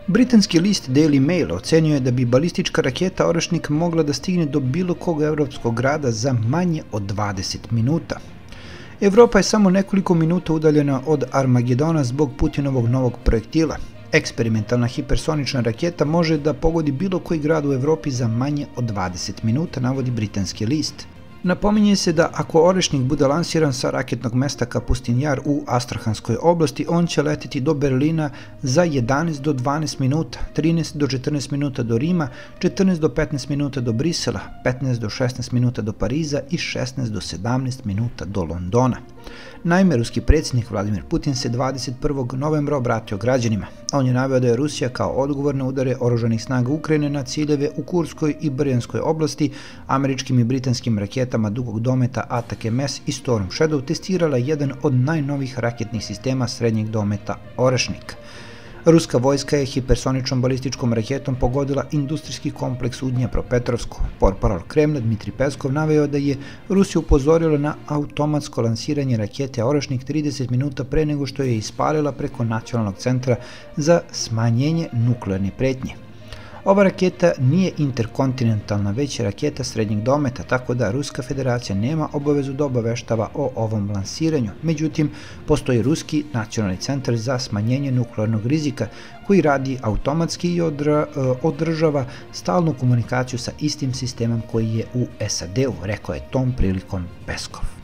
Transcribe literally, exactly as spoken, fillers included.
Britanski list Daily Mail ocenio je da bi balistička raketa Orešnik mogla da stigne do bilo kog evropskog grada za manje od dvadeset minuta. Evropa je samo nekoliko minuta udaljena od Armagedona zbog Putinovog novog projektila. Eksperimentalna hipersonična raketa može da pogodi bilo koji grad u Evropi za manje od dvadeset minuta, navodi britanski list. Napominje se da ako Orešnik bude lansiran sa raketnog mesta Kapustin Jar u Astrahanskoj oblasti, on će leteti do Berlina za jedanaest do dvanaest minuta, trinaest do četrnaest minuta do Rima, četrnaest do petnaest minuta do Brisela, petnaest do šesnaest minuta do Pariza i šesnaest do sedamnaest minuta do Londona. Naime, ruski predsjednik Vladimir Putin se dvadeset prvog novembra obratio građanima. On je naveo da je Rusija kao odgovor na udare oružanih snaga Ukrajine na ciljeve u Kurskoj i Brjanskoj oblasti američkim i britanskim raketama dugog dometa Atak M S i Storm Shadow testirala jedan od najnovijih raketnih sistema srednjeg dometa Orešnik. Ruska vojska je hipersoničnom balističkom raketom pogodila industrijski kompleks u Dnjepropetrovsku. Portparol Kremlja Dmitri Peskov naveo da je Rusija upozorila na automatsko lansiranje rakete Orešnik trideset minuta pre nego što je ispalila preko Nacionalnog centra za smanjenje nuklearne pretnje. Ova raketa nije interkontinentalna, već je raketa srednjeg dometa, tako da Ruska federacija nema obavezu da obaveštava o ovom lansiranju. Međutim, postoji Ruski nacionalni centar za smanjenje nuklearnog rizika koji radi automatski i odra, održava stalnu komunikaciju sa istim sistemom koji je u S A D-u, rekao je tom prilikom Peskov.